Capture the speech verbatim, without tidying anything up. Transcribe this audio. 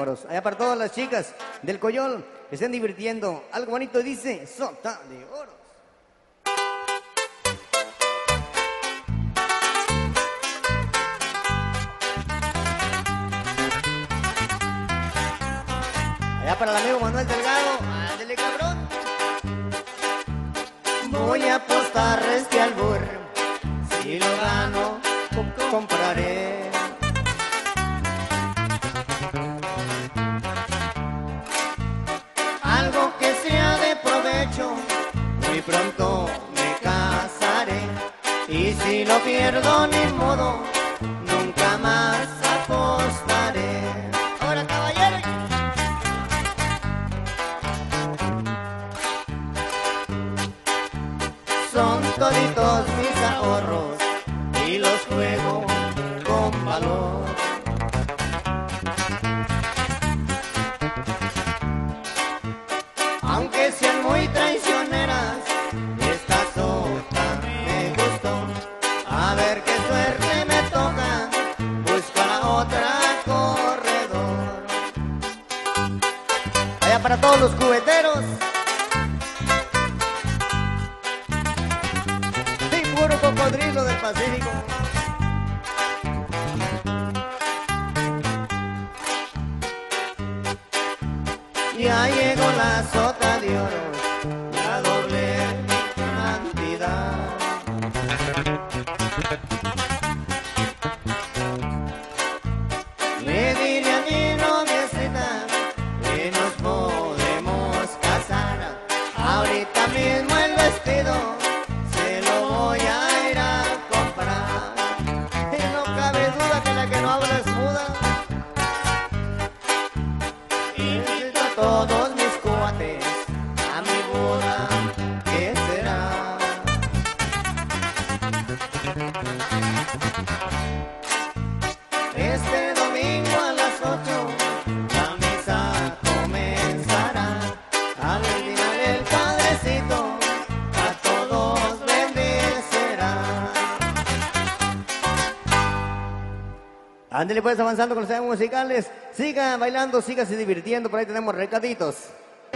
oros. Allá para todas las chicas del Coyol que estén divirtiendo. Algo bonito dice Sota de Oros. Allá para el amigo Manuel Delgado. Ándele, cabrón. Voy a apostar este albur. Si lo gano, compraré. Algo que sea de provecho. Muy pronto me casaré. Y si lo pierdo, ni modo, nunca más apostaré. Ahora, caballero. Son toditos mis ahorros y los juego con valor. Aunque sean muy traicioneras, esta sota me gustó. A ver qué suerte me toca, busca la otra corredor. Allá para todos los cubeteros. Puro cocodrilo del Pacífico. Ya llegó la sota de oro, la doble cantidad. Le diré a mi noviecita que nos podemos casar. Ahorita mismo el vestido se lo voy a ir a comprar. Y no cabe duda que la que no habla es muda. Invito a todos mis cuates a mi boda, ¿qué será? Este domingo a las ocho la misa comenzará. Al final el padrecito a todos bendecirá. Ándale pues, avanzando con los temas musicales. Siga bailando, sígase divirtiendo, por ahí tenemos recaditos.